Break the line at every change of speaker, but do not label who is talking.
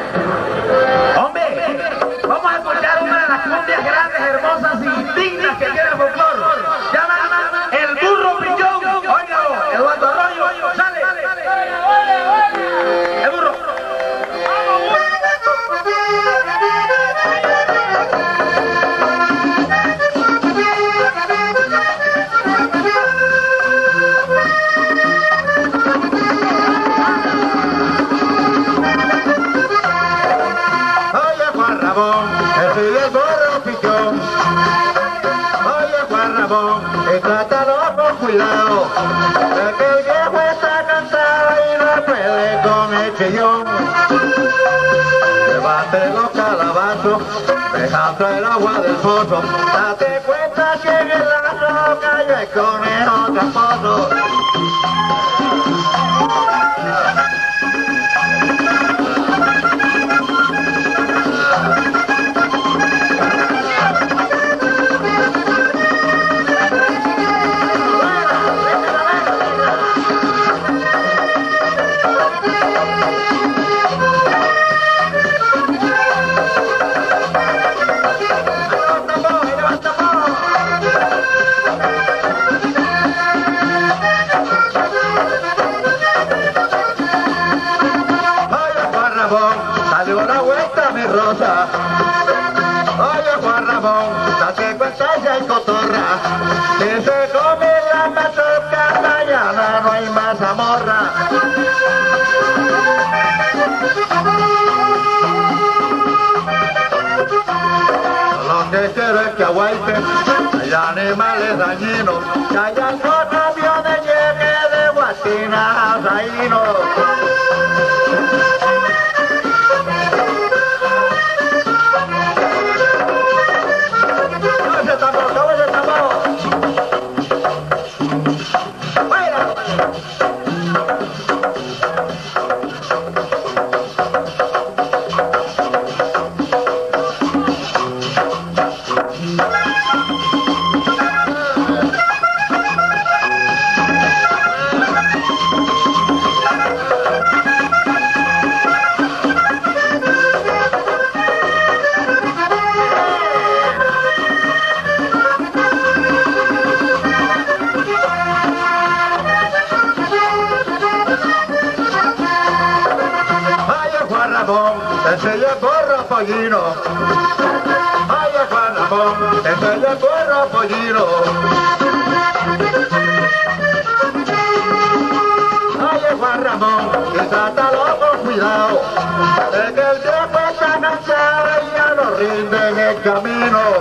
Hombre, vamos a escuchar una de las cumbias grandes, hermosas y dignas que tiene el folclore. Llama El Burro Pichón. Óigalo, Eduardo Arroyo, sale. El burro.
Soy el burro pichón. Oye, Juan Ramón, y trátalo con cuidado, de que el viejo está cansado y no puede con el chillón. Levante los calabazos, dejando el agua del pozo, date cuenta que en el lazo cayó el conejo tramposo. Salió la vuelta mi rosa. Oye, Juan Ramón, date cuenta ya hay cotorra, que se come la mazoca, mañana no hay más zamorra. Lo que quiero es que aguaite, hay animales dañinos, que hayan con aviones llegue de guatina a Zaino. Ese es el burro pollino. Ay, Juan Ramón, ese es el burro pollino. Ay, Juan Ramón, y trátalo con cuidado, de que el viejo está cansado y ya no rinde en el camino.